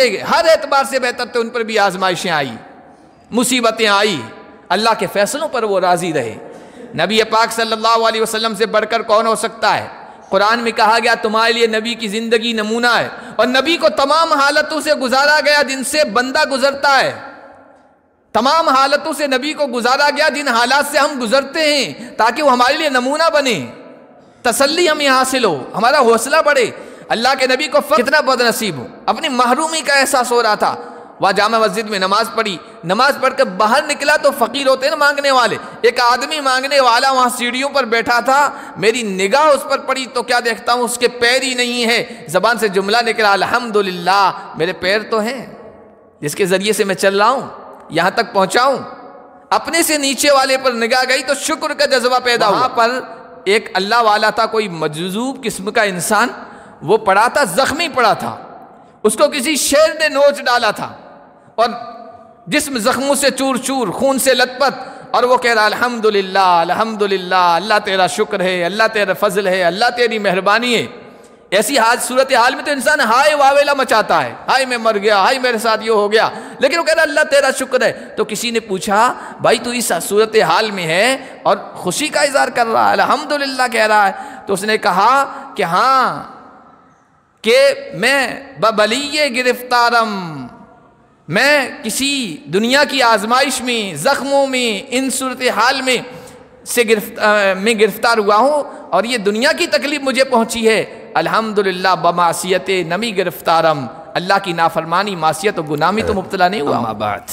ہر اعتبار سے بہتر تھے، ان پر بھی آزمائشیں آئی، مصیبتیں آئی، اللہ کے فیصلوں پر وہ راضی رہے۔ نبی پاک صلی اللہ علیہ وسلم سے بڑھ کر کون ہو سکتا ہے؟ قرآن میں کہا گیا تمہارے لیے نبی کی زندگی نمونہ ہے، اور نبی کو تمام حالتوں سے گزارا گیا جن سے بندہ گزرتا ہے، تمام حالتوں سے نبی کو گزارا گیا جن حالات سے ہم گزرتے ہیں، تاکہ وہ ہمارے لیے نمونہ بنے، تسلی ہمیں حاصل ہو، ہمارا حوصلہ بڑھے۔ اللہ کے نبی کو کتنا بد نصیب ہو، اپنی محرومی کا احساس ہو رہا تھا، وہاں جامع مسجد میں نماز پڑھی، نماز پڑھ کر باہر نکلا تو فقیر ہوتے ہیں نا مانگنے والے، ایک آدمی مانگنے والا وہاں سیڑھیوں پر بیٹھا تھا، میری نگاہ اس پر پڑی تو کیا دیکھتا ہوں اس کے پیر ہی نہیں ہے، زبان سے جملہ نکلا الحمدللہ، میرے پیر تو ہیں جس کے ذریعے سے میں چل رہا ہوں، یہاں تک پہنچا ہوں۔ اپنے سے نیچے والے پر نگاہ گئی تو شکر کا جذبہ پیدا ہوا۔ وہاں پر ایک اللہ والا تھا، کوئی مجذوب قسم کا انسان، وہ پڑا تھا، زخمی پڑا تھا، اس کو کسی شیر نے نوچ ڈالا تھا اور جسم زخموں سے چور چور، خون سے لت پت، اور وہ کہہ رہا الحمدللہ الحمدللہ، اللہ تیرا شکر ہے، اللہ تیرا فضل ہے، اللہ تیری مہربانی ہے۔ ایسی صورتحال میں تو انسان ہائے واویلا مچاتا ہے، ہائے میں مر گیا، ہائے میرے ساتھ یہ ہو گیا، لیکن وہ کہہ رہا اللہ تیرا شکر ہے۔ تو کسی نے پوچھا بھائی تو اس صورتحال میں ہے اور خوشی کا اظہار کر رہا ہے، الحمدللہ کہہ رہا ہے، تو اس نے کہا کہ ہاں کہ میں ببلیے گرفتارم، میں کسی دنیا کی آزمائش میں، زخموں میں، ان صورتحال میں گرفتار ہوا ہوں، اور یہ دنیا کی تکلیف مجھے پہنچی ہے، الحمدللہ بمعصیت نمی گرفتارم، اللہ کی نافرمانی، معصیت و گناہ میں تو مبتلا نہیں ہوا۔ اما بعد،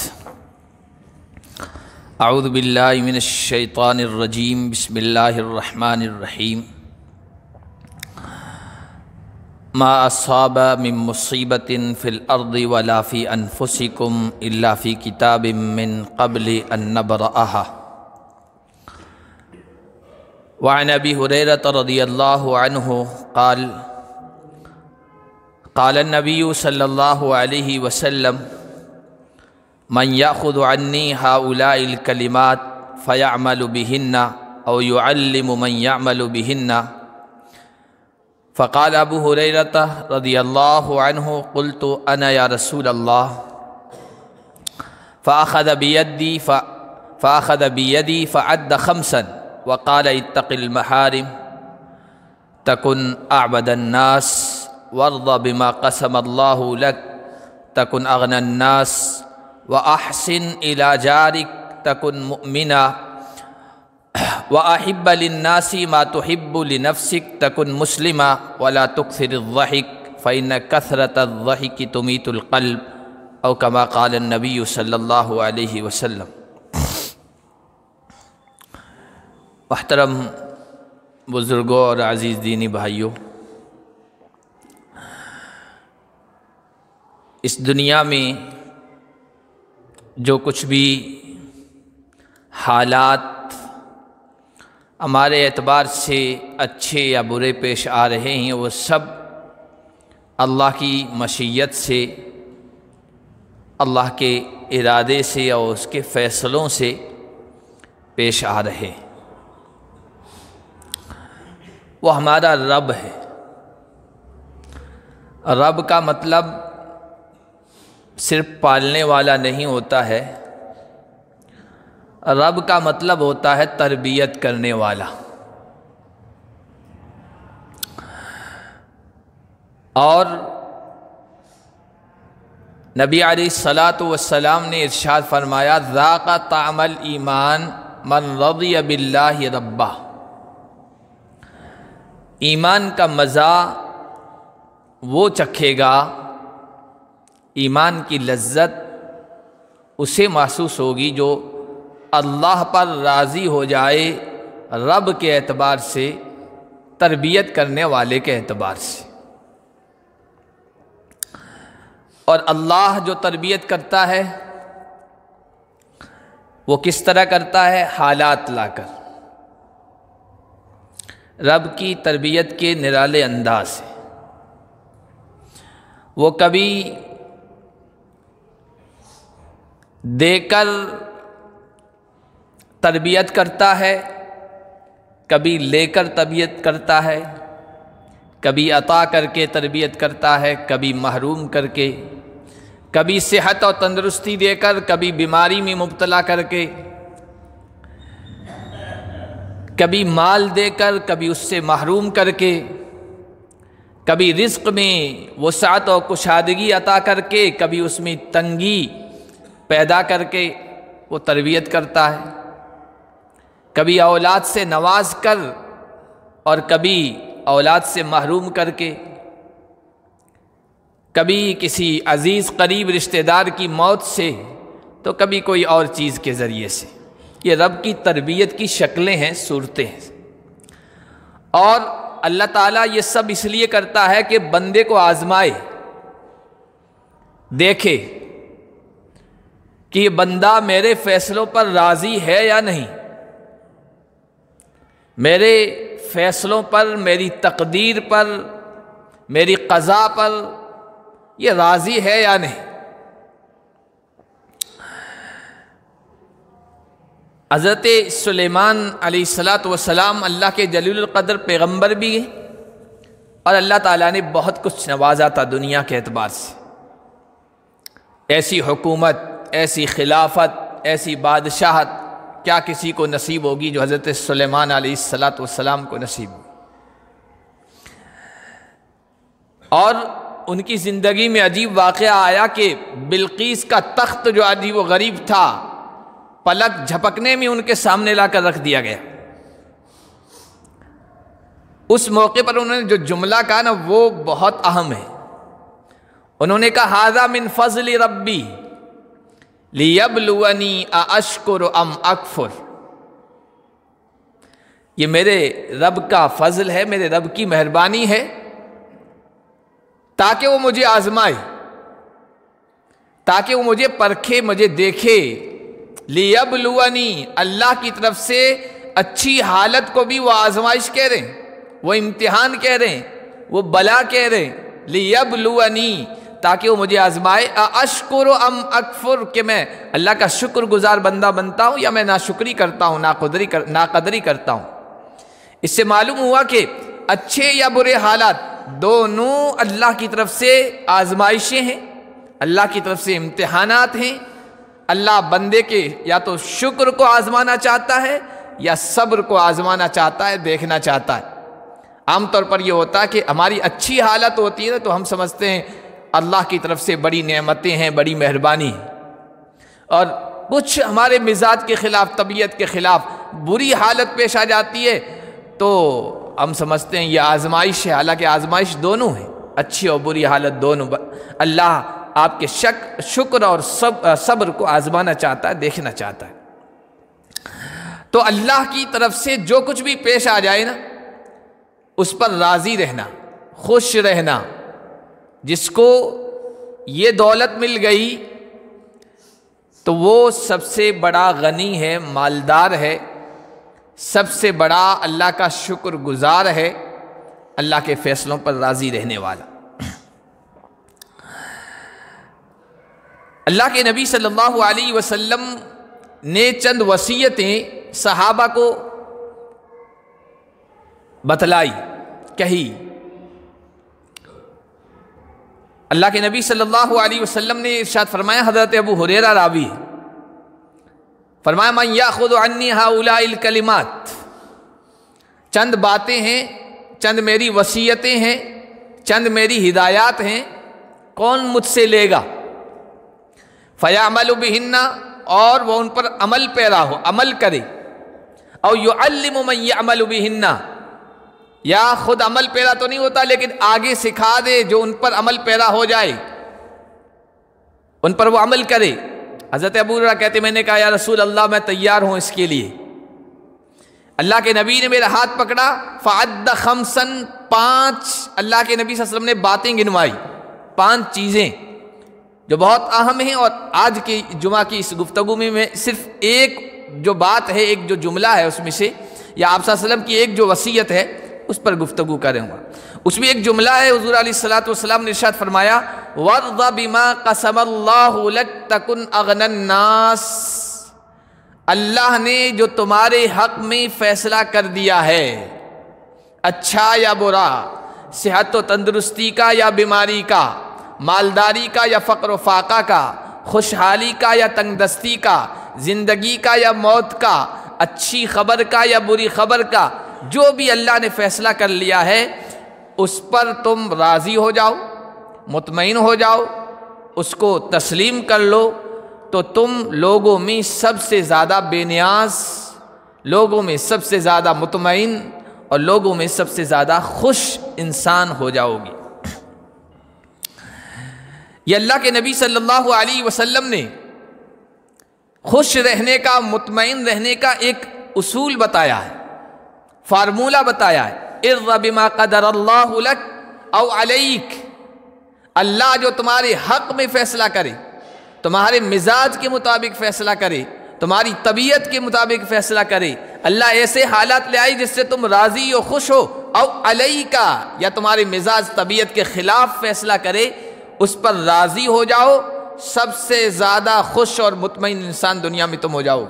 اعوذ باللہ من الشیطان الرجیم، بسم اللہ الرحمن الرحیم۔ ما اصاب من مصیبت فی الارض ولا فی انفسکم الا فی کتاب من قبل ان نبرأها۔ وعن ابی ہریرہ رضی اللہ عنہ قال قال النبی صلی اللہ علیہ وسلم من یأخذ عنی هؤلاء الکلمات فیعمل بہن او یعلم من یعمل بہن۔ فقال ابو ہریرہ رضی اللہ عنہ قلت انا یا رسول اللہ، فأخذ بیدی فعد خمسا وقال اتق المحارم تکن اعبد الناس وارض بما قسم اللہ لک تکن اغنى الناس واحسن الى جارک تکن مؤمنا وَأَحِبَّ لِلنَّاسِ مَا تُحِبُّ لِنَفْسِكَ تَكُنْ مُسْلِمًا وَلَا تُكْثِرِ الضَّحِكَ فَإِنَّ كَثْرَةَ الضَّحِكِ تُمِيتُ الْقَلْبَ او كما قال النبی صلی اللہ علیہ وسلم۔ محترم بزرگوں اور عزیز دینی بھائیوں، اس دنیا میں جو کچھ بھی حالات ہمارے اعتبار سے اچھے یا برے پیش آ رہے ہیں، وہ سب اللہ کی مشیت سے، اللہ کے ارادے سے اور اس کے فیصلوں سے پیش آ رہے ہیں۔ وہ ہمارا رب ہے۔ رب کا مطلب صرف پالنے والا نہیں ہوتا ہے، رب کا مطلب ہوتا ہے تربیت کرنے والا۔ اور نبی علیہ الصلاۃ نے ارشاد فرمایا ذاق طعم الایمان من رضی باللہ ربا، ایمان کا مزہ وہ چکھے گا، ایمان کی لذت اسے محسوس ہوگی جو اللہ پر راضی ہو جائے، رب کے اعتبار سے، تربیت کرنے والے کے اعتبار سے۔ اور اللہ جو تربیت کرتا ہے وہ کس طرح کرتا ہے؟ حالات لا کر، رب کی تربیت کے نرالے انداز سے۔ وہ کبھی دے کر تربیت کرتا ہے، کبھی لے کر تربیت کرتا ہے، کبھی عطا کر کے تربیت کرتا ہے، کبھی محروم کر کے، کبھی صحت اور تندرستی دے کر، کبھی بیماری میں مبتلا کر کے، کبھی مال دے کر، کبھی اس سے محروم کر کے، کبھی رزق میں وسعت اور کشادگی عطا کر کے، کبھی اس میں تنگی پیدا کر کے وہ تربیت کرتا ہے، کبھی اولاد سے نواز کر اور کبھی اولاد سے محروم کر کے، کبھی کسی عزیز قریب رشتہ دار کی موت سے، تو کبھی کوئی اور چیز کے ذریعے سے۔ یہ رب کی تربیت کی شکلیں ہیں، صورتیں ہیں، اور اللہ تعالیٰ یہ سب اس لیے کرتا ہے کہ بندے کو آزمائے، دیکھے کہ یہ بندہ میرے فیصلوں پر راضی ہے یا نہیں، میرے فیصلوں پر، میری تقدیر پر، میری قضا پر یہ راضی ہے یا نہیں۔ حضرت سلیمان علیہ السلام اللہ کے جلیل القدر پیغمبر بھی ہیں، اور اللہ تعالیٰ نے بہت کچھ نوازا تھا دنیا کے اعتبار سے، ایسی حکومت، ایسی خلافت، ایسی بادشاہت کیا کسی کو نصیب ہوگی جو حضرت سلیمان علیہ السلام کو نصیب ہوگی۔ اور ان کی زندگی میں عجیب واقعہ آیا کہ بلقیس کا تخت جو عجیب و غریب تھا، پلک جھپکنے میں ان کے سامنے لا کر رکھ دیا گیا۔ اس موقع پر انہوں نے جو جملہ کہا نا وہ بہت اہم ہے۔ انہوں نے کہا ھذا من فضل ربی لیبلونی ااشکر ام اکفر، یہ میرے رب کا فضل ہے، میرے رب کی مہربانی ہے تاکہ وہ مجھے آزمائے، تاکہ وہ مجھے پرکھے، مجھے دیکھے۔ لیبلونی، اللہ کی طرف سے اچھی حالت کو بھی وہ آزمائش کہہ رہے ہیں، وہ امتحان کہہ رہے ہیں، وہ بلا کہہ رہے ہیں۔ لیبلونی، تاکہ وہ مجھے آزمائے، اشکر ام اکفر، کہ میں اللہ کا شکر گزار بندہ بنتا ہوں یا میں ناشکری کرتا ہوں، ناقدری کرتا ہوں۔ اس سے معلوم ہوا کہ اچھے یا برے حالات دونوں اللہ کی طرف سے آزمائشیں ہیں، اللہ کی طرف سے امتحانات ہیں۔ اللہ بندے کے یا تو شکر کو آزمانا چاہتا ہے یا صبر کو آزمانا چاہتا ہے، دیکھنا چاہتا ہے۔ عام طور پر یہ ہوتا ہے کہ ہماری اچھی حالت ہوتی ہے تو ہم سمجھتے ہیں اللہ کی طرف سے بڑی نعمتیں ہیں، بڑی مہربانی ہے، اور کچھ ہمارے مزاج کے خلاف، طبیعت کے خلاف بری حالت پیش آ جاتی ہے تو ہم سمجھتے ہیں یہ آزمائش ہے، حالانکہ آزمائش دونوں ہے، اچھی اور بری حالت دونوں۔ اللہ آپ کے شکر اور صبر کو آزمانا چاہتا ہے، دیکھنا چاہتا ہے۔ تو اللہ کی طرف سے جو کچھ بھی پیش آ جائے نا، اس پر راضی رہنا، خوش رہنا۔ جس کو یہ دولت مل گئی تو وہ سب سے بڑا غنی ہے، مالدار ہے، سب سے بڑا اللہ کا شکر گزار ہے، اللہ کے فیصلوں پر راضی رہنے والا۔ اللہ کے نبی صلی اللہ علیہ وسلم نے چند وصیتیں صحابہ کو بتلائی، کہی۔ اللہ کے نبی صلی اللہ علیہ وسلم نے ارشاد فرمایا، حضرت ابو ہریرہ راوی، فرمایا من یاخذ عنی ہؤلاء الکلمات، چند باتیں ہیں، چند میری وصیتیں ہیں، چند میری ہدایات ہیں، کون مجھ سے لے گا؟ فیعمل بہن، اور وہ ان پر عمل پیرا ہو، عمل کرے، او یعلم من یعمل بہن، یا خود عمل پیرا تو نہیں ہوتا لیکن آگے سکھا دے جو ان پر عمل پیرا ہو جائے، ان پر وہ عمل کرے۔ حضرت ابو ہریرہ کہتے میں نے کہا یا رسول اللہ میں تیار ہوں اس کے لیے۔ اللہ کے نبی نے میرا ہاتھ پکڑا، فعد خمسن، 5 اللہ کے نبی صلی اللہ علیہ وسلم نے باتیں گنوائی، 5 چیزیں جو بہت اہم ہیں، اور آج کی جمعہ کی اس گفتگو میں صرف ایک جو بات ہے، ایک جو جملہ ہے اس میں سے، یا آپ صلی اللہ علیہ وسلم کی ایک جو وصیت ہے اس پر گفتگو کریں گا۔ اس میں ایک جملہ ہے، حضور علیہ السلام نے ارشاد فرمایا وَارْضَ بِمَا قَسَمَ اللَّهُ لَكَ تَكُنْ أَغْنَى النَّاسِ، اللہ نے جو تمہارے حق میں فیصلہ کر دیا ہے، اچھا یا برا، صحت و تندرستی کا یا بیماری کا، مالداری کا یا فقر و فاقہ کا، خوشحالی کا یا تنگ دستی کا، زندگی کا یا موت کا، اچھی خبر کا یا بری خبر کا، جو بھی اللہ نے فیصلہ کر لیا ہے اس پر تم راضی ہو جاؤ، مطمئن ہو جاؤ، اس کو تسلیم کر لو، تو تم لوگوں میں سب سے زیادہ بے نیاز، لوگوں میں سب سے زیادہ مطمئن اور لوگوں میں سب سے زیادہ خوش انسان ہو جاؤ گی۔ یہ اللہ کے نبی صلی اللہ علیہ وسلم نے خوش رہنے کا، مطمئن رہنے کا ایک اصول بتایا ہے، فارمولہ بتایا ہے، ارض بما قدر اللہ لک او علیک، اللہ جو تمہارے حق میں فیصلہ کرے، تمہارے مزاج کے مطابق فیصلہ کرے، تمہاری طبیعت کے مطابق فیصلہ کرے، اللہ ایسے حالات لے آئی جس سے تم راضی و خوش ہو، او علیکا، یا تمہارے مزاج طبیعت کے خلاف فیصلہ کرے، اس پر راضی ہو جاؤ، سب سے زیادہ خوش اور مطمئن انسان دنیا میں تم ہو جاؤ۔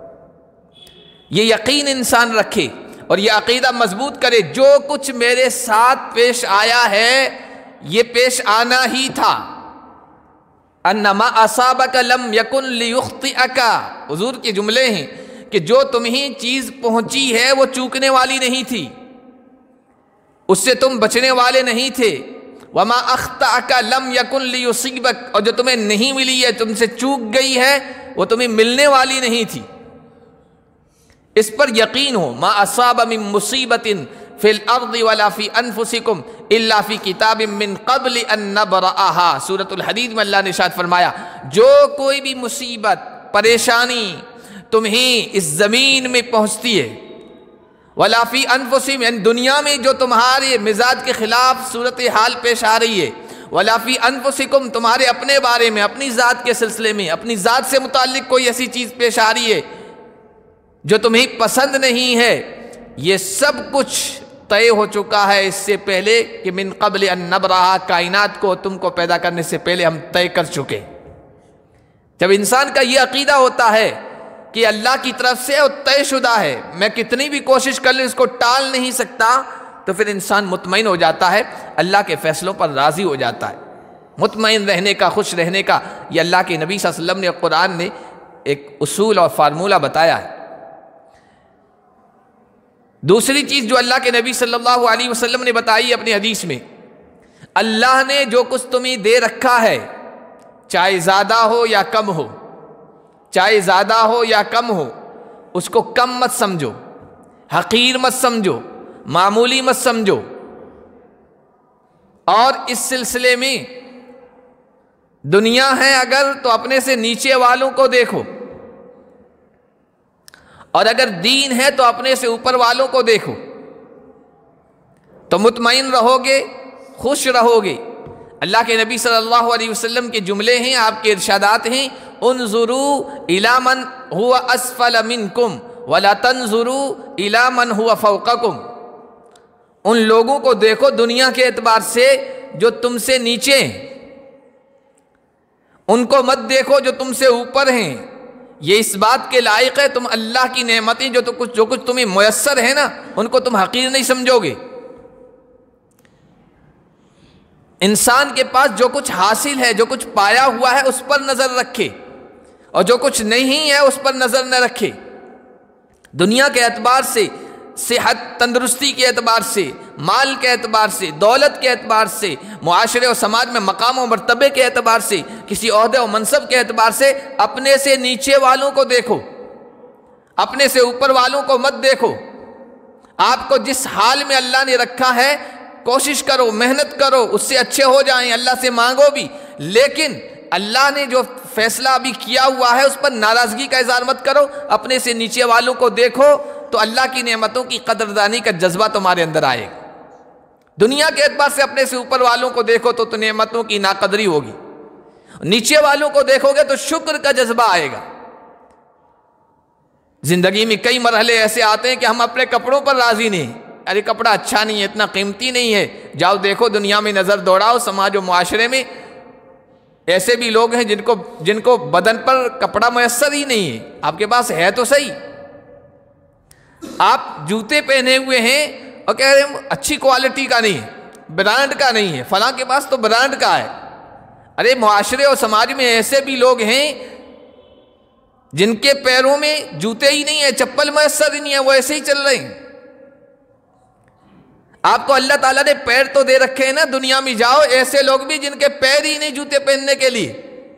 یہ یقین انسان رکھے اور یہ عقیدہ مضبوط کرے، جو کچھ میرے ساتھ پیش آیا ہے یہ پیش آنا ہی تھا، انما اصابک لم یکن لیخطئک، حضور کے جملے ہیں کہ جو تمہیں چیز پہنچی ہے وہ چوکنے والی نہیں تھی، اس سے تم بچنے والے نہیں تھے، وما اخطأک لم یکن لیصیبک، اور جو تمہیں نہیں ملی ہے، تم سے چوک گئی ہے، وہ تمہیں ملنے والی نہیں تھی، اس پر یقین ہو۔ ما اصاب من مصیبت فی الارض ولا فی انفسکم الا فی کتاب من قبل ان نبرأها، سورۃ الحدید میں اللہ نے ارشاد فرمایا، جو کوئی بھی مصیبت، پریشانی تمہیں اس زمین میں پہنچتی ہے، ولا فی انفسکم، یعنی دنیا میں جو تمہارے مزاج کے خلاف صورتحال پیش آ رہی ہے، ولا فی انفسکم، تمہارے اپنے بارے میں، اپنی ذات کے سلسلے میں، اپنی ذات سے متعلق کوئی ایسی چیز پیش آ رہی ہے جو تمہیں پسند نہیں ہے، یہ سب کچھ طے ہو چکا ہے اس سے پہلے کہ من قبل ان نبرأ، کائنات کو تم کو پیدا کرنے سے پہلے ہم طے کر چکے۔ جب انسان کا یہ عقیدہ ہوتا ہے کہ اللہ کی طرف سے اور طے شدہ ہے، میں کتنی بھی کوشش کر لوں اس کو ٹال نہیں سکتا، تو پھر انسان مطمئن ہو جاتا ہے، اللہ کے فیصلوں پر راضی ہو جاتا ہے۔ مطمئن رہنے کا، خوش رہنے کا یہ اللہ کے نبی صلی اللہ علیہ وسلم نے، قرآن نے ایک اصول اور فارمولہ بتایا ہے۔ دوسری چیز جو اللہ کے نبی صلی اللہ علیہ وسلم نے بتائی اپنی حدیث میں، اللہ نے جو کچھ تمہیں دے رکھا ہے، چاہے زیادہ ہو یا کم ہو، چاہے زیادہ ہو یا کم ہو، اس کو کم مت سمجھو، حقیر مت سمجھو، معمولی مت سمجھو، اور اس سلسلے میں دنیا ہے اگر تو اپنے سے نیچے والوں کو دیکھو، اور اگر دین ہے تو اپنے سے اوپر والوں کو دیکھو، تو مطمئن رہو گے، خوش رہو گے۔ اللہ کے نبی صلی اللہ علیہ وسلم کے جملے ہیں، آپ کے ارشادات ہیں، انظروا الی من هو اسفل منکم ولا تنظروا الی من هو فوقکم، ان لوگوں کو دیکھو دنیا کے اعتبار سے جو تم سے نیچے ہیں، ان کو مت دیکھو جو تم سے اوپر ہیں۔ یہ اس بات کے لائق ہے، تم اللہ کی نعمتیں جو کچھ تمہیں میسر ہے نا، ان کو تم حقیر نہیں سمجھو گے۔ انسان کے پاس جو کچھ حاصل ہے، جو کچھ پایا ہوا ہے، اس پر نظر رکھے، اور جو کچھ نہیں ہے اس پر نظر نہ رکھے۔ دنیا کے اعتبار سے، صحت تندرستی کے اعتبار سے، مال کے اعتبار سے، دولت کے اعتبار سے، معاشرے اور سماج میں مقام و مرتبے کے اعتبار سے، کسی عہدے و منصب کے اعتبار سے اپنے سے نیچے والوں کو دیکھو، اپنے سے اوپر والوں کو مت دیکھو۔ آپ کو جس حال میں اللہ نے رکھا ہے کوشش کرو، محنت کرو، اس سے اچھے ہو جائیں، اللہ سے مانگو بھی، لیکن اللہ نے جو فیصلہ ابھی کیا ہوا ہے اس پر ناراضگی کا اظہار مت کرو، اپنے سے نیچے والوں کو دیکھو، تو اللہ کی نعمتوں کی قدردانی کا جذبہ تمہارے اندر آئے گا۔ دنیا کے اعتبار سے اپنے سے اوپر والوں کو دیکھو تو نعمتوں کی ناقدری ہوگی، نیچے والوں کو دیکھو گے تو شکر کا جذبہ آئے گا۔ زندگی میں کئی مرحلے ایسے آتے ہیں کہ ہم اپنے کپڑوں پر راضی نہیں، ارے کپڑا اچھا نہیں ہے، اتنا قیمتی نہیں ہے، جاؤ دیکھو دنیا میں نظر دوڑاؤ، سماج و معاشرے میں ایسے بھی لوگ ہیں جن کو بدن پر کپڑا میسر ہی نہیں ہے، آپ کے پاس ہے تو صحیح، آپ جوتے پہنے ہوئے ہیں اور کہہ رہے ہیں اچھی کوالٹی کا نہیں ہے، برانڈ کا نہیں ہے، فلاں کے پاس تو برانڈ کا ہے، ارے معاشرے اور سماج میں ایسے بھی لوگ ہیں جن کے پیروں میں جوتے ہی نہیں ہیں، چپل میسر ہی نہیں ہے، وہ ایسے ہی چل رہے ہیں۔ آپ کو اللہ تعالیٰ نے پیر تو دے رکھے ہیں نا، دنیا میں جاؤ ایسے لوگ بھی جن کے پیر ہی نہیں جوتے پہننے کے لیے۔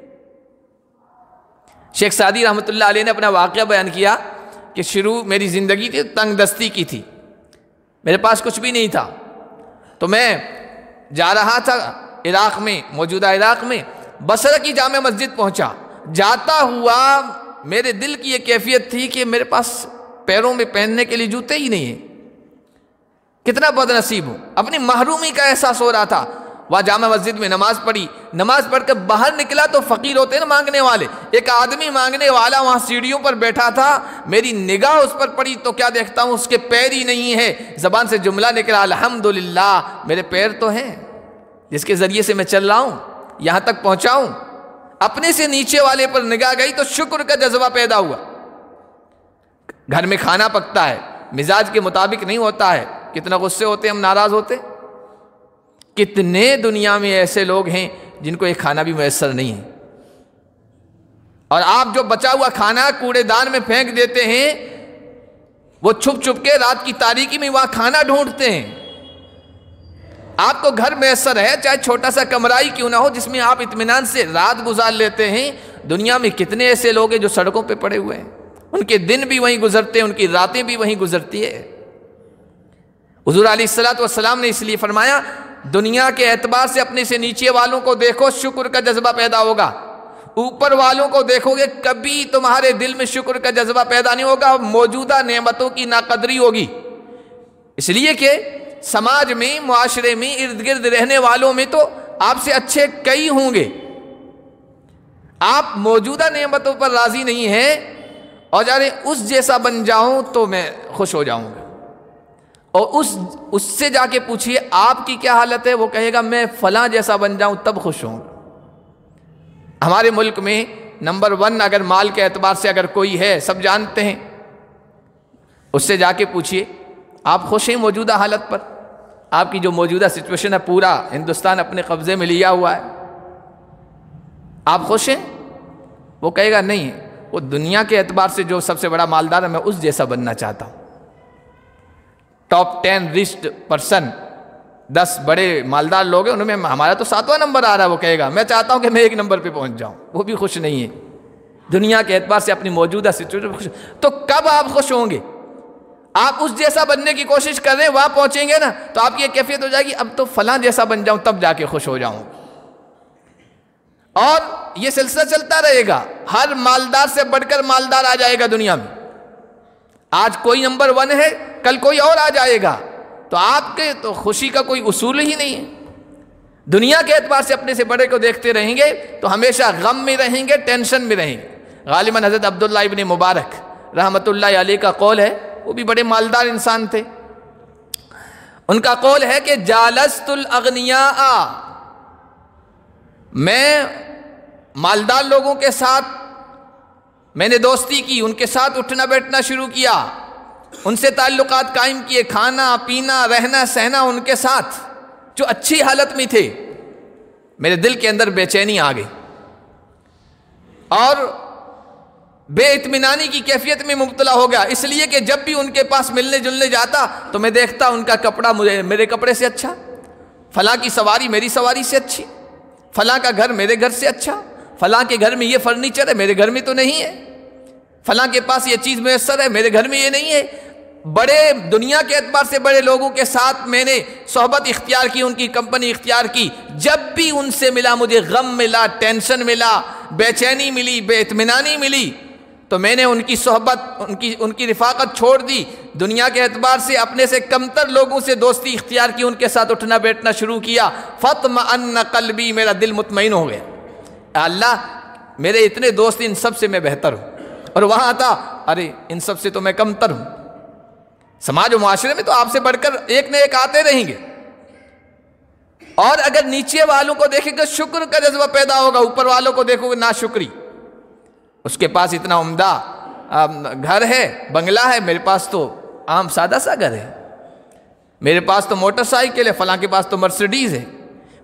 شیخ سعدی رحمۃ اللہ علیہ نے اپنا واقعہ بیان کیا کہ شروع میری زندگی تھی تنگ دستی کی تھی، میرے پاس کچھ بھی نہیں تھا، تو میں جا رہا تھا عراق میں، موجودہ عراق میں بصرہ کی جامع مسجد پہنچا۔ جاتا ہوا میرے دل کی یہ کیفیت تھی کہ میرے پاس پیروں میں پہننے کے لیے جوتے ہی نہیں ہیں، کتنا بد نصیب ہوں، اپنی محرومی کا احساس ہو رہا تھا۔ وہاں جامع مسجد میں نماز پڑھی، نماز پڑھ کر باہر نکلا تو فقیر ہوتے ہیں نا مانگنے والے، ایک آدمی مانگنے والا وہاں سیڑھیوں پر بیٹھا تھا، میری نگاہ اس پر پڑی تو کیا دیکھتا ہوں، اس کے پیر ہی نہیں ہے، زبان سے جملہ نکلا الحمدللہ میرے پیر تو ہیں جس کے ذریعے سے میں چل رہا ہوں، یہاں تک پہنچا ہوں۔ اپنے سے نیچے والے پر نگاہ گئی تو شکر کا جذبہ پیدا ہوا۔ گھر میں کھانا پکتا ہے، مزاج کے مطابق نہیں ہوتا ہے، کتنا غصے ہوتے ہیں ہم، ناراض ہوتے ہیں۔ کتنے دنیا میں ایسے لوگ ہیں جن کو ایک کھانا بھی میسر نہیں ہے، اور آپ جو بچا ہوا کھانا کوڑے دان میں پھینک دیتے ہیں، وہ چھپ چھپ کے رات کی تاریکی میں وہاں کھانا ڈھونڈتے ہیں۔ آپ کو گھر میسر ہے، چاہے چھوٹا سا کمرہ ہی کیوں نہ ہو، جس میں آپ اطمینان سے رات گزار لیتے ہیں۔ دنیا میں کتنے ایسے لوگ ہیں جو سڑکوں پہ پڑے ہوئے ہیں، ان کے دن بھی وہیں گزرتے ہیں، ان کی راتیں بھی وہیں گزرتی ہے۔ حضور علیہ السلام نے اس لیے فرمایا دنیا کے اعتبار سے اپنے سے نیچے والوں کو دیکھو، شکر کا جذبہ پیدا ہوگا، اوپر والوں کو دیکھو گے کبھی تمہارے دل میں شکر کا جذبہ پیدا نہیں ہوگا، موجودہ نعمتوں کی ناقدری ہوگی۔ اس لیے کہ سماج میں، معاشرے میں، ارد گرد رہنے والوں میں تو آپ سے اچھے کئی ہوں گے، آپ موجودہ نعمتوں پر راضی نہیں ہیں اور جانے اس جیسا بن جاؤں تو میں خوش ہو جاؤں گا، اور اس سے جا کے پوچھئے آپ کی کیا حالت ہے، وہ کہے گا میں فلاں جیسا بن جاؤں تب خوش ہوں گا۔ ہمارے ملک میں نمبر 1 اگر مال کے اعتبار سے اگر کوئی ہے، سب جانتے ہیں، اس سے جا کے پوچھئے آپ خوش ہیں موجودہ حالت پر، آپ کی جو موجودہ سچویشن ہے، پورا ہندوستان اپنے قبضے میں لیا ہوا ہے، آپ خوش ہیں؟ وہ کہے گا نہیں، وہ دنیا کے اعتبار سے جو سب سے بڑا مالدار ہے میں اس جیسا بننا چاہتا ہوں۔ ٹاپ 10 ریچڈ پرسن، 10 بڑے مالدار لوگ ہیں، ان میں ہمارا تو 7واں نمبر آ رہا ہے، وہ کہے گا میں چاہتا ہوں کہ میں 1 نمبر پہ پہنچ جاؤں، وہ بھی خوش نہیں ہے دنیا کے اعتبار سے اپنی موجودہ سچویشن خوش۔ تو کب آپ خوش ہوں گے؟ آپ اس جیسا بننے کی کوشش کر رہے ہیں، وہاں پہنچیں گے نا تو آپ کی یہ کیفیت ہو جائے گی اب تو فلاں جیسا بن جاؤں تب جا کے خوش ہو جاؤں، اور یہ سلسلہ چلتا رہے گا، ہر مالدار سے بڑھ کر مالدار آ جائے گا دنیا میں۔ آج کوئی نمبر 1 ہے، کل کوئی اور آ جائے گا، تو آپ کے تو خوشی کا کوئی اصول ہی نہیں ہے۔ دنیا کے اعتبار سے اپنے سے بڑے کو دیکھتے رہیں گے تو ہمیشہ غم میں رہیں گے، ٹینشن میں رہیں گے۔ غالباً حضرت عبداللہ ابن مبارک رحمۃ اللہ علیہ کا قول ہے، وہ بھی بڑے مالدار انسان تھے، ان کا قول ہے کہ جالست الاغنیاء، میں مالدار لوگوں کے ساتھ میں نے دوستی کی، ان کے ساتھ اٹھنا بیٹھنا شروع کیا، ان سے تعلقات قائم کیے، کھانا پینا رہنا سہنا ان کے ساتھ، جو اچھی حالت میں تھے، میرے دل کے اندر بے چینی آ گئی اور بے اطمینانی کی کیفیت میں مبتلا ہو گیا، اس لیے کہ جب بھی ان کے پاس ملنے جلنے جاتا تو میں دیکھتا ان کا کپڑا میرے کپڑے سے اچھا، فلاں کی سواری میری سواری سے اچھی، فلاں کا گھر میرے گھر سے اچھا، فلاں کے گھر میں یہ فرنیچر ہے میرے گھر میں تو نہیں ہے، فلاں کے پاس یہ چیز میسر ہے میرے گھر میں یہ نہیں ہے۔ بڑے دنیا کے اعتبار سے بڑے لوگوں کے ساتھ میں نے صحبت اختیار کی، ان کی کمپنی اختیار کی، جب بھی ان سے ملا مجھے غم ملا، ٹینشن ملا، بے چینی ملی، بے اطمینانی ملی، تو میں نے ان کی صحبت، ان کی رفاقت چھوڑ دی، دنیا کے اعتبار سے اپنے سے کمتر لوگوں سے دوستی اختیار کی، ان کے ساتھ اٹھنا بیٹھنا شروع کیا۔ فاطمأن قلبی، میرا دل مطمئن ہو گیا، اللہ میرے اتنے دوست ان سب سے میں بہتر ہوں، اور وہاں تھا ارے ان سب سے تو میں کمتر ہوں۔ سماج و معاشرے میں تو آپ سے بڑھ کر ایک نہ ایک آتے رہیں گے، اور اگر نیچے والوں کو دیکھیں گے شکر کا جذبہ پیدا ہوگا، اوپر والوں کو دیکھو گے ناشکری، اس کے پاس اتنا عمدہ گھر ہے، بنگلہ ہے، میرے پاس تو عام سادہ سا گھر ہے، میرے پاس تو موٹر سائیکل ہے، فلاں کے پاس تو مرسیڈیز ہے،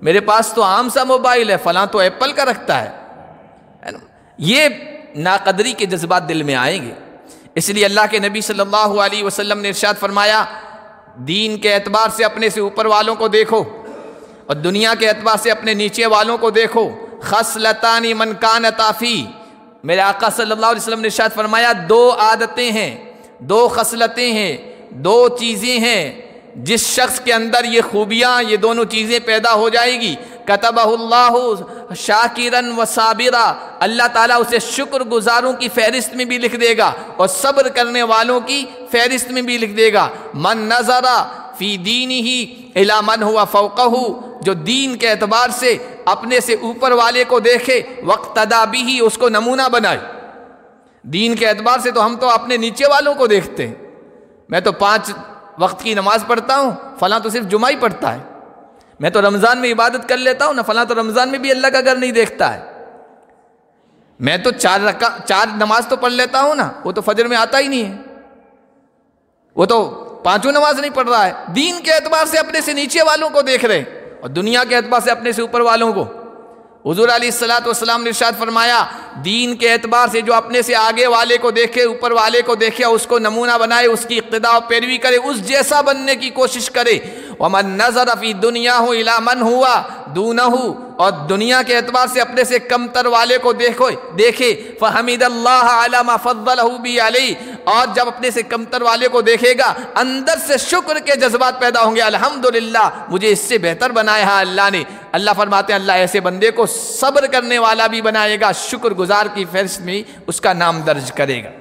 میرے پاس تو عام سا موبائل ہے، فلاں تو ایپل کا رکھتا ہے نا؟ یہ ناقدری کے جذبات دل میں آئیں گے۔ اس لیے اللہ کے نبی صلی اللہ علیہ وسلم نے ارشاد فرمایا، دین کے اعتبار سے اپنے سے اوپر والوں کو دیکھو اور دنیا کے اعتبار سے اپنے نیچے والوں کو دیکھو۔ خصلتان من کانتا فی، میرے آقا صلی اللہ علیہ وسلم نے ارشاد فرمایا، دو عادتیں ہیں، دو خصلتیں ہیں، دو چیزیں ہیں، جس شخص کے اندر یہ خوبیاں، یہ دونوں چیزیں پیدا ہو جائے گی، کتبہ اللہ شاکرن و صابرا، اللہ تعالیٰ اسے شکر گزاروں کی فہرست میں بھی لکھ دے گا اور صبر کرنے والوں کی فہرست میں بھی لکھ دے گا۔ من نظر فی دینہ الی من ہوا فوقہ، جو دین کے اعتبار سے اپنے سے اوپر والے کو دیکھے، واقتدی بہ، اس کو نمونہ بنائے۔ دین کے اعتبار سے تو ہم تو اپنے نیچے والوں کو دیکھتے ہیں، میں تو 5 وقت کی نماز پڑھتا ہوں، فلاں تو صرف جمعہ ہی پڑھتا ہے، میں تو رمضان میں عبادت کر لیتا ہوں نا، فلاں تو رمضان میں بھی اللہ کا گھر نہیں دیکھتا ہے، میں تو 4 نماز تو پڑھ لیتا ہوں نا، وہ تو فجر میں آتا ہی نہیں ہے، وہ تو 5 نماز نہیں پڑھ رہا ہے۔ دین کے اعتبار سے اپنے سے نیچے والوں کو دیکھ رہے اور دنیا کے اعتبار سے اپنے سے اوپر والوں کو۔ حضور علیہ الصلوۃ نے ارشاد فرمایا، دین کے اعتبار سے جو اپنے سے آگے والے کو دیکھے، اوپر والے کو دیکھے، اس کو نمونہ بنائے، اس کی اقتداء و پیروی کرے، اس جیسا بننے کی کوشش کرے۔ وَمَن نَظَرَ فِي دُنْيَاهُ إِلَى مَنْ هُوَ دُونَهُ، اور دنیا کے اعتبار سے اپنے سے کمتر والے کو دیکھے، فَحَمِدَ اللَّهَ عَلَى مَا فَضَّلَهُ بِهِ عَلَيْهِ، اور جب اپنے سے کمتر والے کو دیکھے گا، اندر سے شکر کے جذبات پیدا ہوں گے، الحمدللہ مجھے اس سے بہتر بنایا ہے اللہ نے۔ اللہ فرماتے ہیں اللہ ایسے بندے کو صبر کرنے والا بھی بنائے گا، شکر گزار کی فہرست میں اس کا نام درج کرے گا۔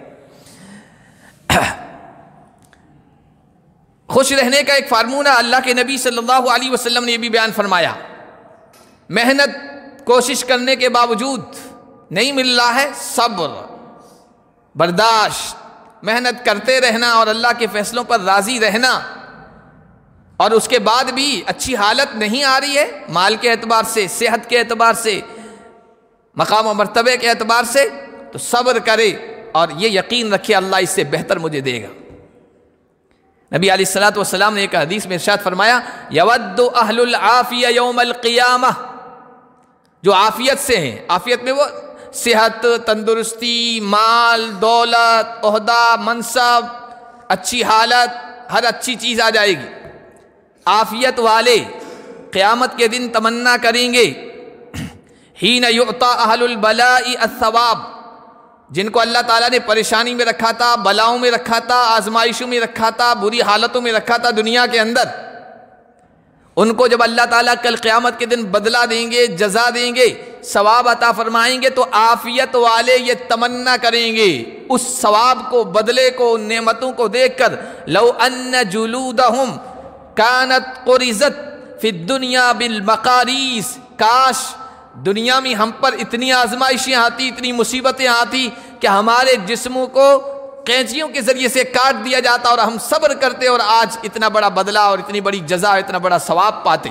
خوش رہنے کا ایک فارمولہ اللہ کے نبی صلی اللہ علیہ وسلم نے یہ بھی بیان فرمایا، محنت کوشش کرنے کے باوجود نہیں مل رہا ہے، صبر، برداشت، محنت کرتے رہنا اور اللہ کے فیصلوں پر راضی رہنا، اور اس کے بعد بھی اچھی حالت نہیں آ رہی ہے، مال کے اعتبار سے، صحت کے اعتبار سے، مقام و مرتبے کے اعتبار سے، تو صبر کرے اور یہ یقین رکھے اللہ اس سے بہتر مجھے دے گا۔ نبی علیہ الصلوۃ والسلام نے ایک حدیث میں ارشاد فرمایا، یود اہل العافیہ یوم القیامہ، جو عافیت سے ہیں، عافیت میں وہ صحت، تندرستی، مال، دولت، عہدہ، منصب، اچھی حالت، ہر اچھی چیز آ جائے گی، عافیت والے قیامت کے دن تمنا کریں گے، حین یعطی اہل البلاء الثواب، جن کو اللہ تعالیٰ نے پریشانی میں رکھا تھا، بلاؤں میں رکھا تھا، آزمائشوں میں رکھا تھا، بری حالتوں میں رکھا تھا دنیا کے اندر، ان کو جب اللہ تعالیٰ کل قیامت کے دن بدلہ دیں گے، جزا دیں گے، ثواب عطا فرمائیں گے، تو عافیت والے یہ تمنا کریں گے اس ثواب کو، بدلے کو، نعمتوں کو دیکھ کر، لو ان جلودہم کانت قرزت فی الدنیا بالمقاریس، کاش دنیا میں ہم پر اتنی آزمائشیں آتی، اتنی مصیبتیں آتی کہ ہمارے جسموں کو قینچیوں کے ذریعے سے کاٹ دیا جاتا اور ہم صبر کرتے اور آج اتنا بڑا بدلہ اور اتنی بڑی جزا، اتنا بڑا ثواب پاتے۔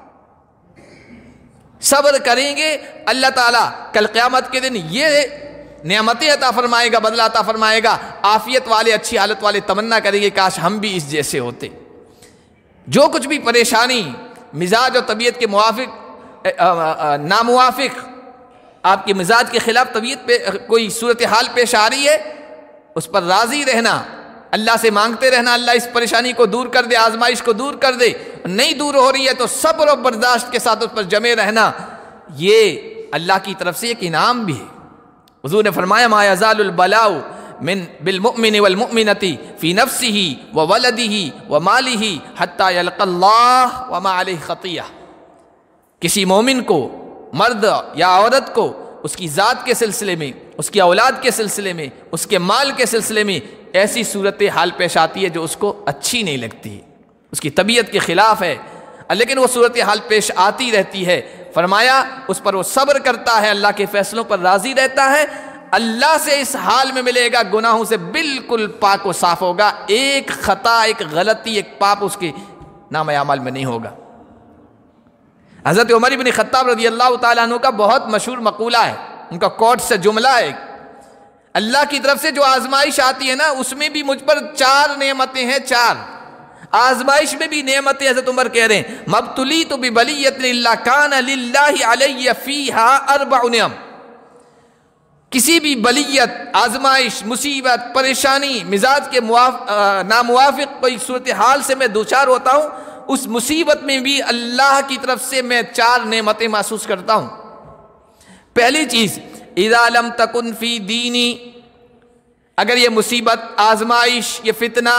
صبر کریں گے، اللہ تعالیٰ کل قیامت کے دن یہ نعمتیں عطا فرمائے گا، بدلہ عطا فرمائے گا۔ عافیت والے، اچھی حالت والے تمنا کریں گے کاش ہم بھی اس جیسے ہوتے۔ جو کچھ بھی پریشانی مزاج اور طبیعت کے موافق ناموافق، آپ کے مزاج کے خلاف طبیعت پہ کوئی صورتحال پیش آ رہی ہے، اس پر راضی رہنا، اللہ سے مانگتے رہنا اللہ اس پریشانی کو دور کر دے، آزمائش کو دور کر دے، نہیں دور ہو رہی ہے تو صبر و برداشت کے ساتھ اس پر جمے رہنا، یہ اللہ کی طرف سے ایک انعام بھی ہے۔ حضور نے فرمایا ما یزال البلاء من بالمؤمن والمؤمنۃ فی نفسہ وولدہ ومالہ حتی یلقى اللہ وما علیہ خطیہ، کسی مومن کو، مرد یا عورت کو، اس کی ذات کے سلسلے میں، اس کی اولاد کے سلسلے میں، اس کے مال کے سلسلے میں ایسی صورتحال پیش آتی ہے جو اس کو اچھی نہیں لگتی، اس کی طبیعت کے خلاف ہے، لیکن وہ صورتحال پیش آتی رہتی ہے، فرمایا اس پر وہ صبر کرتا ہے، اللہ کے فیصلوں پر راضی رہتا ہے، اللہ سے اس حال میں ملے گا، گناہوں سے بالکل پاک و صاف ہوگا، ایک خطا، ایک غلطی، ایک پاپ اس کے نام اعمال میں نہیں ہوگا۔ حضرت عمر بن خطاب رضی اللہ تعالیٰ عنہ کا بہت مشہور مقولہ ہے، ان کا کوٹ سے جملہ ہے، اللہ کی طرف سے جو آزمائش آتی ہے نا، اس میں بھی مجھ پر 4 نعمتیں ہیں، 4، آزمائش میں بھی نعمتیں حضرت عمر کہہ رہے ہیں مبتلیت ببلیۃ الا کان للہ علی فیہا 4 نعم. کسی بھی بلیت، آزمائش، مصیبت، پریشانی، مزاج کے ناموافق کوئی صورتحال سے میں دوچار ہوتا ہوں، اس مصیبت میں بھی اللہ کی طرف سے میں 4 نعمتیں محسوس کرتا ہوں. پہلی چیز، اذا لم تکن فی دینی، اگر یہ مصیبت، آزمائش، یہ فتنہ،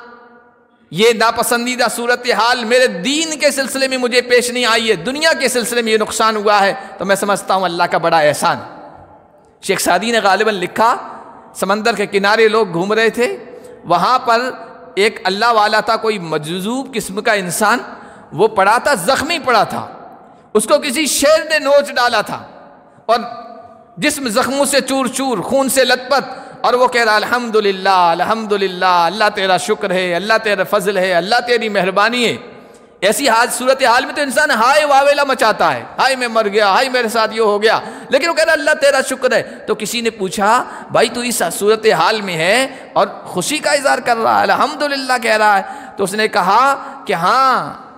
یہ ناپسندیدہ صورتحال میرے دین کے سلسلے میں مجھے پیش نہیں آئی ہے، دنیا کے سلسلے میں یہ نقصان ہوا ہے، تو میں سمجھتا ہوں اللہ کا بڑا احسان. شیخ سعدی نے غالباً لکھا، سمندر کے کنارے لوگ گھوم رہے تھے، وہاں پر ایک اللہ والا تھا، کوئی مجذوب قسم کا انسان، وہ پڑا تھا، زخمی پڑا تھا، اس کو کسی شیر نے نوچ ڈالا تھا اور جسم زخموں سے چور چور، خون سے لت پت، اور وہ کہہ رہا الحمدللہ الحمدللہ، اللہ تیرا شکر ہے، اللہ تیرا فضل ہے، اللہ تیری مہربانی ہے. ایسی صورتحال میں تو انسان ہائے واویلا مچاتا ہے، ہائے میں مر گیا، ہائے میرے ساتھ یہ ہو گیا، لیکن وہ کہہ رہا اللہ تیرا شکر ہے. تو کسی نے پوچھا بھائی تو اس صورتحال میں ہے اور خوشی کا اظہار کر رہا ہے، الحمدللہ کہہ رہا ہے. تو اس نے کہا کہ ہاں،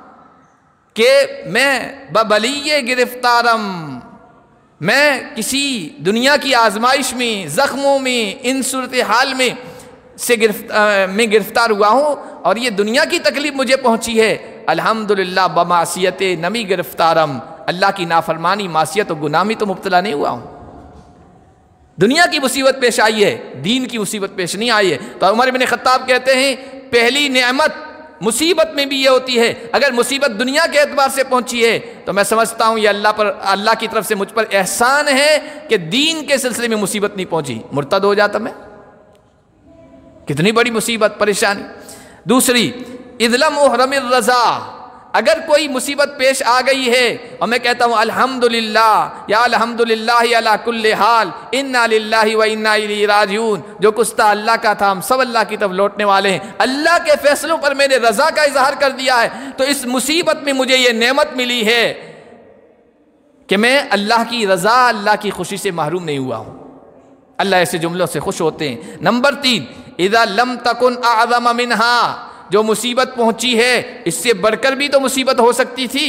کہ میں ببلیے گرفتارم، میں کسی دنیا کی آزمائش میں، زخموں میں، ان صورتحال میں گرفتار ہوا ہوں اور یہ دنیا کی تکلیف مجھے پہنچی ہے. الحمدللہ بمعصیت نمی گرفتارم، اللہ کی نافرمانی، معصیت و گناہ میں تو مبتلا نہیں ہوا ہوں. دنیا کی مصیبت پیش آئی ہے، دین کی مصیبت پیش نہیں آئی ہے. تو عمر بن خطاب کہتے ہیں پہلی نعمت مصیبت میں بھی یہ ہوتی ہے، اگر مصیبت دنیا کے اعتبار سے پہنچی ہے تو میں سمجھتا ہوں یہ اللہ کی طرف سے مجھ پر احسان ہے کہ دین کے سلسلے میں مصیبت نہیں پہنچی، مرتد ہو جاتا میں، کتنی بڑی مصیبت، پریشانی. دوسری، اذ لم احرم الرضا، اگر کوئی مصیبت پیش آ گئی ہے اور میں کہتا ہوں الحمدللہ یا الحمدللہ علی کل حال، انا للہ و انا الیہ راجعون، جو کچھ تھا اللہ کا تھا، ہم سب اللہ کی طرف لوٹنے والے ہیں، اللہ کے فیصلوں پر میں نے رضا کا اظہار کر دیا ہے، تو اس مصیبت میں مجھے یہ نعمت ملی ہے کہ میں اللہ کی رضا، اللہ کی خوشی سے محروم نہیں ہوا ہوں. اللہ ایسے جملوں سے خوش ہوتے ہیں. نمبر 3، اذا لم تکن اعظم منہا، جو مصیبت پہنچی ہے اس سے بڑھ کر بھی تو مصیبت ہو سکتی تھی،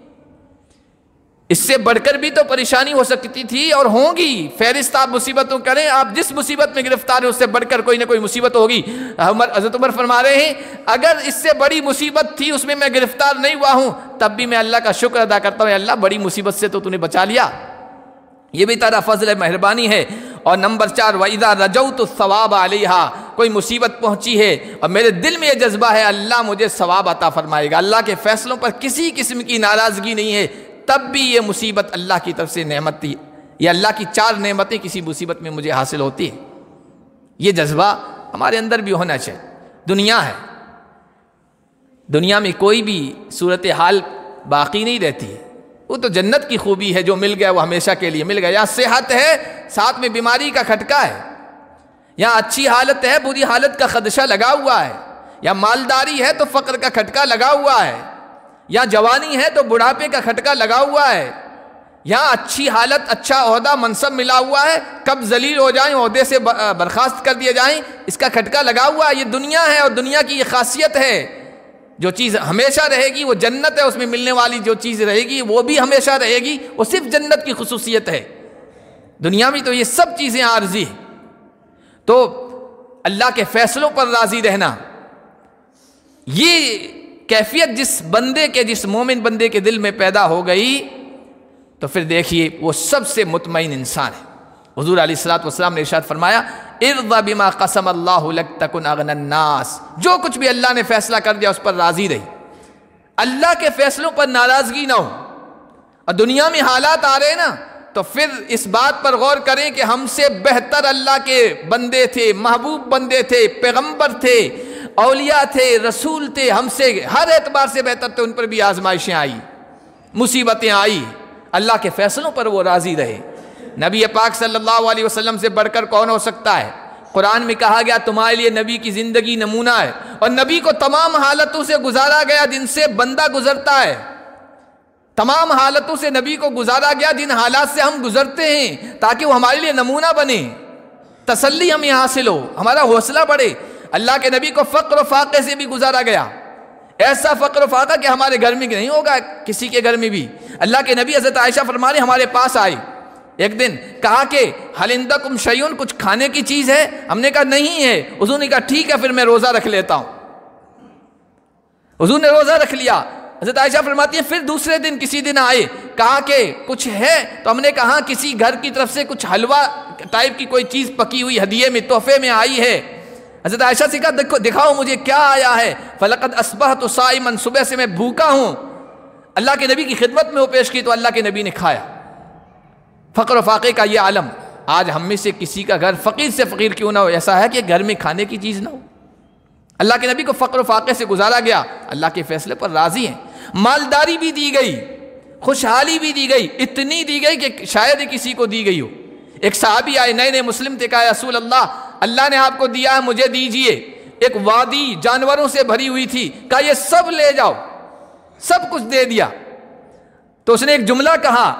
اس سے بڑھ کر بھی تو پریشانی ہو سکتی تھی اور ہوں گی. فہرست آپ مصیبتوں کریں، آپ جس مصیبت میں گرفتار ہیں اس سے بڑھ کر کوئی نہ کوئی مصیبت ہوگی. حضرت عمر فرما رہے ہیں اگر اس سے بڑی مصیبت تھی اس میں میں گرفتار نہیں ہوا ہوں تب بھی میں اللہ کا شکر ادا کرتا ہوں، اللہ بڑی مصیبت سے تو نے بچا لیا، یہ بھی تیرا فضل ہے، مہربانی ہے. اور نمبر 4، وَإِذَا رَجَوْتُ الثَّوَابَ عَلَيْهَا، کوئی مصیبت پہنچی ہے اور میرے دل میں یہ جذبہ ہے اللہ مجھے ثواب عطا فرمائے گا، اللہ کے فیصلوں پر کسی قسم کی ناراضگی نہیں ہے، تب بھی یہ مصیبت اللہ کی طرف سے نعمت تھی، یہ اللہ کی 4 نعمتیں کسی مصیبت میں مجھے حاصل ہوتی ہیں. یہ جذبہ ہمارے اندر بھی ہونا چاہیے. دنیا ہے، دنیا میں کوئی بھی صورتحال باقی نہیں رہتی ہے، وہ تو جنت کی خوبی ہے، جو مل گیا وہ ہمیشہ کے لیے مل گیا. یا صحت ہے ساتھ میں بیماری کا کھٹکا ہے، یا اچھی حالت ہے بری حالت کا خدشہ لگا ہوا ہے، یا مالداری ہے تو فقر کا کھٹکا لگا ہوا ہے، یا جوانی ہے تو بڑھاپے کا کھٹکا لگا ہوا ہے، یا اچھی حالت، اچھا عہدہ، منصب ملا ہوا ہے، کب ذلیل ہو جائیں، عہدے سے برخاست کر دیے جائیں، اس کا کھٹکا لگا ہوا ہے. یہ دنیا ہے اور دنیا کی یہ خاصیت ہے، جو چیز ہمیشہ رہے گی وہ جنت ہے، اس میں ملنے والی جو چیز رہے گی وہ بھی ہمیشہ رہے گی، وہ صرف جنت کی خصوصیت ہے. دنیا میں تو یہ سب چیزیں عارضی ہیں. تو اللہ کے فیصلوں پر راضی رہنا، یہ کیفیت جس بندے کے، جس مومن بندے کے دل میں پیدا ہو گئی تو پھر دیکھیے وہ سب سے مطمئن انسان ہے. حضور علیہ الصلوۃ والسلام نے ارشاد فرمایا ارض بما قسم اللہ لک تکن اغنى الناس، جو کچھ بھی اللہ نے فیصلہ کر دیا اس پر راضی رہی، اللہ کے فیصلوں پر ناراضگی نہ ہو. اور دنیا میں حالات آ رہے ہیں نا تو پھر اس بات پر غور کریں کہ ہم سے بہتر اللہ کے بندے تھے، محبوب بندے تھے، پیغمبر تھے، اولیاء تھے، رسول تھے، ہم سے ہر اعتبار سے بہتر تھے، ان پر بھی آزمائشیں آئی، مصیبتیں آئی، اللہ کے فیصلوں پر وہ راضی رہے. نبی پاک صلی اللہ علیہ وسلم سے بڑھ کر کون ہو سکتا ہے؟ قرآن میں کہا گیا تمہارے لیے نبی کی زندگی نمونہ ہے، اور نبی کو تمام حالتوں سے گزارا گیا جن سے بندہ گزرتا ہے، تمام حالتوں سے نبی کو گزارا گیا جن حالات سے ہم گزرتے ہیں، تاکہ وہ ہمارے لیے نمونہ بنے، تسلی ہمیں حاصل ہو، ہمارا حوصلہ بڑھے. اللہ کے نبی کو فقر و فاقے سے بھی گزارا گیا، ایسا فقر و فاقہ کہ ہمارے گھر میں نہیں ہوگا، کسی کے گھر میں بھی۔ اللہ کے نبی حضرت عائشہ فرما رہے ہمارے پاس آئے ایک دن، کہا کہ حل عندکم شیئن، کچھ کھانے کی چیز ہے؟ ہم نے کہا نہیں ہے۔ حضور نے کہا ٹھیک ہے پھر میں روزہ رکھ لیتا ہوں۔ حضور نے روزہ رکھ لیا۔ حضرت عائشہ فرماتی ہیں پھر دوسرے دن کسی دن آئے، کہا کہ کچھ ہے؟ تو ہم نے کہا کسی گھر کی طرف سے کچھ حلوہ ٹائپ کی کوئی چیز پکی ہوئی ہدیے میں، تحفے میں آئی ہے۔ حضرت عائشہ سے کہا دکھاؤ مجھے کیا آیا ہے۔ فلقد اصبحت صائما، صبح سے میں بھوکا ہوں۔ اللہ کے نبی کی خدمت میں وہ پیش کی تو اللہ کے نبی نے کھایا۔ فقر و فاقے کا یہ عالم، آج ہم میں سے کسی کا گھر فقیر سے فقیر کیوں نہ ہو، ایسا ہے کہ گھر میں کھانے کی چیز نہ ہو۔ اللہ کے نبی کو فقر و فاقے سے گزارا گیا، اللہ کے فیصلے پر راضی ہیں۔ مالداری بھی دی گئی، خوشحالی بھی دی گئی، اتنی دی گئی کہ شاید ہی کسی کو دی گئی ہو۔ ایک صحابی آئے، نئے نئے مسلم تھے، کہا رسول اللہ نے آپ کو دیا ہے مجھے دیجئے۔ ایک وادی جانوروں سے بھری ہوئی تھی، کہا یہ سب لے جاؤ، سب کچھ دے دیا۔ تو اس نے ایک جملہ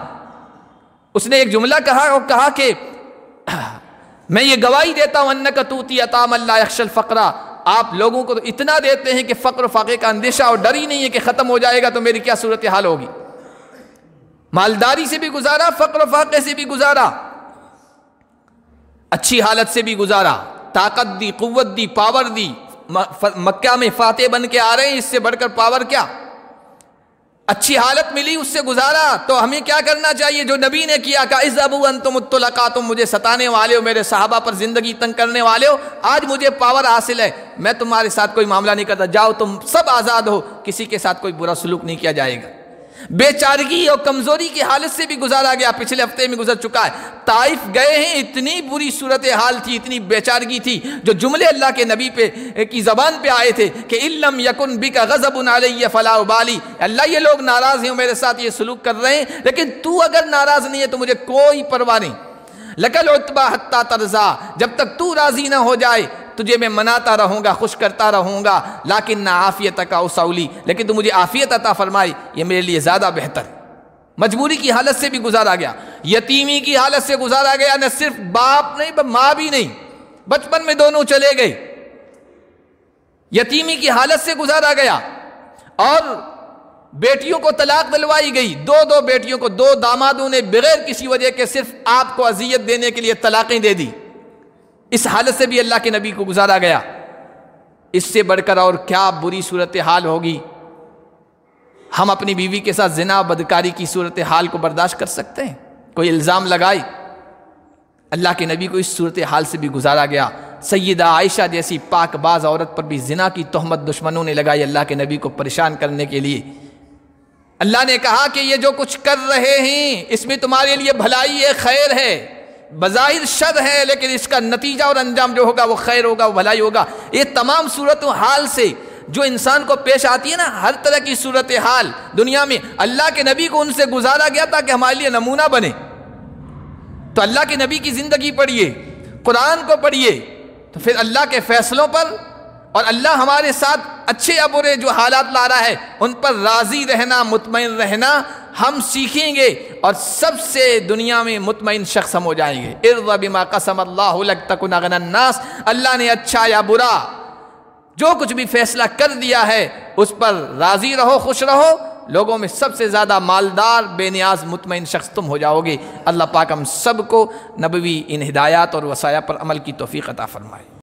کہا اور کہا کہ میں یہ گواہی دیتا ہوں انک توتی اطعام لا یخشی الفقر، آپ لوگوں کو تو اتنا دیتے ہیں کہ فقر و فاقے کا اندیشہ اور ڈر ہی نہیں ہے کہ ختم ہو جائے گا تو میری کیا صورتحال ہوگی۔ مالداری سے بھی گزارا، فقر و فاقے سے بھی گزارا، اچھی حالت سے بھی گزارا، طاقت دی، قوت دی، پاور دی۔ مکہ میں فاتح بن کے آ رہے ہیں، اس سے بڑھ کر پاور کیا؟ اچھی حالت ملی، اس سے گزارا۔ تو ہمیں کیا کرنا چاہیے جو نبی نے کیا؟ کہا اذهبوا انتم الطلقاء، تم مجھے ستانے والے ہو، میرے صحابہ پر زندگی تنگ کرنے والے ہو، آج مجھے پاور حاصل ہے، میں تمہارے ساتھ کوئی معاملہ نہیں کرتا، جاؤ تم سب آزاد ہو، کسی کے ساتھ کوئی برا سلوک نہیں کیا جائے گا۔ بے چارگی اور کمزوری کی حالت سے بھی گزارا گیا، پچھلے ہفتے میں گزر چکا ہے۔ طائف گئے ہیں، اتنی بری صورتحال تھی، اتنی بے چارگی تھی، جو جملے اللہ کے نبی کی زبان پہ آئے تھے کہ ان لم یکن بک غضب علی فلا ابالی، اللہ یہ لوگ ناراض ہیں، میرے ساتھ یہ سلوک کر رہے ہیں، لیکن تو اگر ناراض نہیں ہے تو مجھے کوئی پرواہ نہیں۔ لکل عتبہ حتی ترضا، جب تک تو راضی نہ ہو جائے تجھے میں مناتا رہوں گا، خوش کرتا رہوں گا، لیکن عافیتک اوسعلی، لیکن تو مجھے عافیت عطا فرمائی، یہ میرے لیے زیادہ بہتر ہے۔ مجبوری کی حالت سے بھی گزارا گیا، یتیمی کی حالت سے گزارا گیا، نہ صرف باپ نہیں ماں بھی نہیں، بچپن میں دونوں چلے گئے، یتیمی کی حالت سے گزارا گیا، اور بیٹیوں کو طلاق دلوائی گئی، دو بیٹیوں کو، دو دامادوں نے بغیر کسی وجہ کے صرف آپ کو اذیت دینے کے لیے طلاقیں دے دی۔ اس حالت سے بھی اللہ کے نبی کو گزارا گیا۔ اس سے بڑھ کر اور کیا بری صورتحال ہوگی؟ ہم اپنی بیوی کے ساتھ زنا بدکاری کی صورتحال کو برداشت کر سکتے ہیں؟ کوئی الزام لگائے؟ اللہ کے نبی کو اس صورتحال سے بھی گزارا گیا۔ سیدہ عائشہ جیسی پاک باز عورت پر بھی زنا کی تہمت دشمنوں نے لگائی اللہ کے نبی کو پریشان کرنے کے لیے۔ اللہ نے کہا کہ یہ جو کچھ کر رہے ہیں اس میں تمہارے لیے بھلائی ہے، خیر ہے، بظاہر شر ہے لیکن اس کا نتیجہ اور انجام جو ہوگا وہ خیر ہوگا، وہ بھلائی ہوگا۔ یہ تمام صورتحال سے جو انسان کو پیش آتی ہے نا، ہر طرح کی صورتحال دنیا میں، اللہ کے نبی کو ان سے گزارا گیا تاکہ ہمارے لیے نمونہ بنے۔ تو اللہ کے نبی کی زندگی پڑھیے، قرآن کو پڑھیے، تو پھر اللہ کے فیصلوں پر اور اللہ ہمارے ساتھ اچھے یا برے جو حالات لا رہا ہے ان پر راضی رہنا، مطمئن رہنا ہم سیکھیں گے، اور سب سے دنیا میں مطمئن شخص ہم ہو جائیں گے۔ ارض بما قسم اللہ لک تکن اغنی الناس، اللہ نے اچھا یا برا جو کچھ بھی فیصلہ کر دیا ہے اس پر راضی رہو، خوش رہو، لوگوں میں سب سے زیادہ مالدار، بے نیاز، مطمئن شخص تم ہو جاؤ گے۔ اللہ پاک ہم سب کو نبوی ان ہدایات اور وصایا پر عمل کی توفیق عطا فرمائے۔